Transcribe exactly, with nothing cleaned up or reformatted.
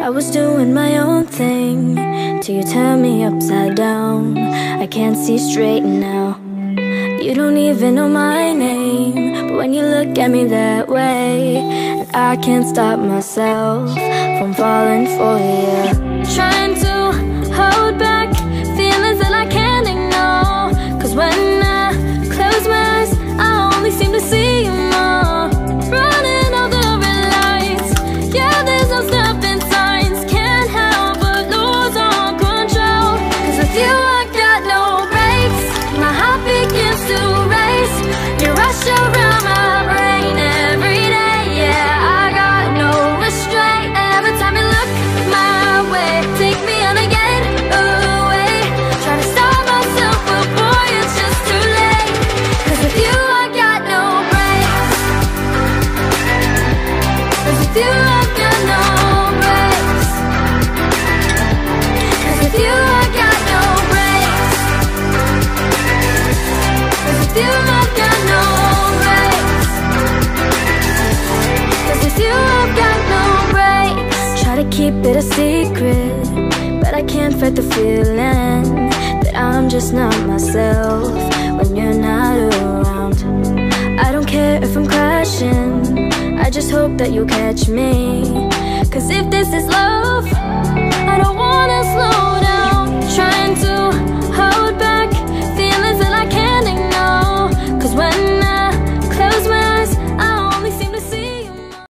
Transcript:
I was doing my own thing till you turned me upside down. I can't see straight now. You don't even know my name, but when you look at me that way, and I can't stop myself from falling for you. Trying to hold back feelings that I can't ignore, 'cause when I close my eyes, I only seem to see you more. Running all the red lights, yeah, there's no stopping signs. Can't help but lose all control, 'cause with you I got no brakes. My heart begins to race. You rush around my brain every day, yeah, I got no restraint. Every time you look my way, take me on again, away. Try to stop myself, but boy, it's just too late. 'Cause with you I got no brakes. 'Cause with you I got no brakes. 'Cause with you I got no brakes. 'Cause with you I've got no brakes. 'Cause with you I've got no brakes. Try to keep it a secret, but I can't fight the feeling that I'm just not myself when you're not around. I don't care if I'm crashing, I just hope that you'll catch me